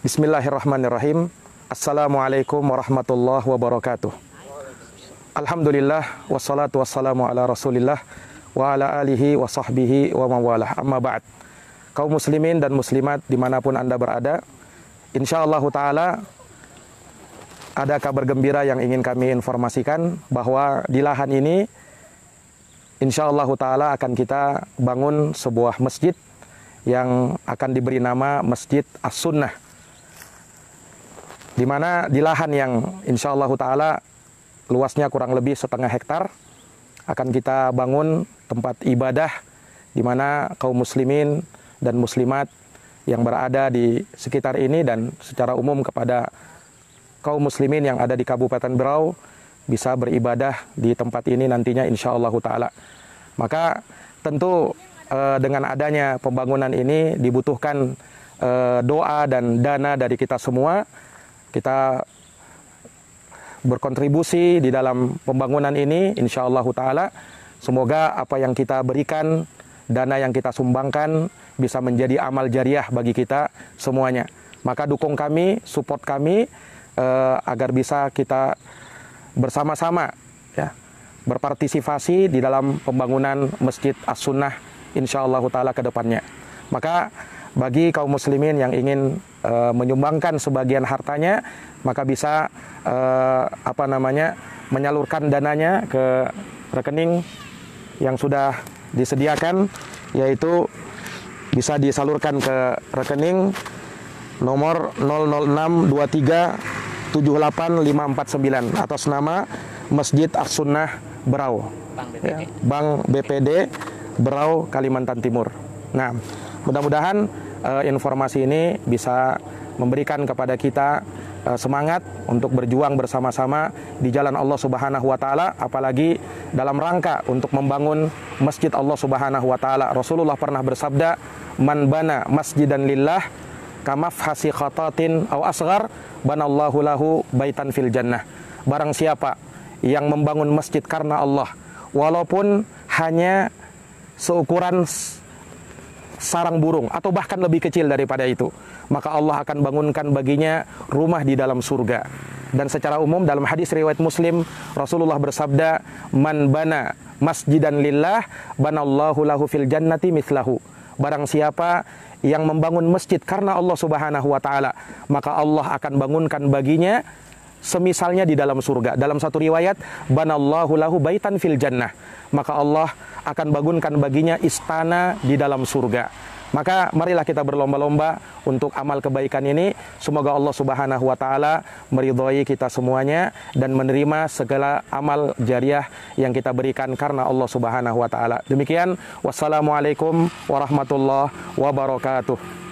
Bismillahirrahmanirrahim. Assalamualaikum warahmatullahi wabarakatuh. Alhamdulillah wassalatu wassalamu ala Rasulillah wa ala alihi wa sahbihi wa mawalah. Amma ba'd. Kaum muslimin dan muslimat dimanapun Anda berada, insyaallah ta'ala ada kabar gembira yang ingin kami informasikan bahwa di lahan ini insyaallah ta'ala akan kita bangun sebuah masjid yang akan diberi nama Masjid As-Sunnah, di mana di lahan yang insyaallah ta'ala luasnya kurang lebih 0,5 hektar akan kita bangun tempat ibadah di mana kaum muslimin dan muslimat yang berada di sekitar ini dan secara umum kepada kaum muslimin yang ada di Kabupaten Berau bisa beribadah di tempat ini nantinya insyaallah ta'ala. Maka tentu dengan adanya pembangunan ini dibutuhkan doa dan dana dari kita semua. Kita berkontribusi di dalam pembangunan ini insyaallah ta'ala. Semoga apa yang kita berikan, dana yang kita sumbangkan bisa menjadi amal jariah bagi kita semuanya. Maka dukung kami, support kami agar bisa kita bersama-sama ya, berpartisipasi di dalam pembangunan Masjid As-Sunnah insyaallah ta'ala ke depannya. Maka bagi kaum muslimin yang ingin menyumbangkan sebagian hartanya, maka bisa menyalurkan dananya ke rekening yang sudah disediakan, yaitu bisa disalurkan ke rekening nomor 006237859 atas nama Masjid As-Sunnah Berau, Bank BPD Berau, Kalimantan Timur. Nah, mudah-mudahan informasi ini bisa memberikan kepada kita semangat untuk berjuang bersama-sama di jalan Allah Subhanahu wa taala, apalagi dalam rangka untuk membangun masjid Allah Subhanahu wa taala. Rasulullah pernah bersabda, "Man bana masjidan lillah kamafhasi khatatin aw asghar, banallahu lahu baitan fil jannah." Barang siapa yang membangun masjid karena Allah, walaupun hanya seukuran sarang burung atau bahkan lebih kecil daripada itu, maka Allah akan bangunkan baginya rumah di dalam surga. Dan secara umum dalam hadis riwayat Muslim, Rasulullah bersabda, "Man bana masjidan lillah, banallahu lahu fil jannati mithlahu." Barang siapa yang membangun masjid karena Allah Subhanahu wa taala, maka Allah akan bangunkan baginya semisalnya di dalam surga. Dalam satu riwayat, banallahu lahu baitan fil jannah, maka Allah akan bangunkan baginya istana di dalam surga. Maka marilah kita berlomba-lomba untuk amal kebaikan ini. Semoga Allah Subhanahu wa taala meridhai kita semuanya dan menerima segala amal jariah yang kita berikan karena Allah Subhanahu wa taala. Demikian, wassalamualaikum warahmatullahi wabarakatuh.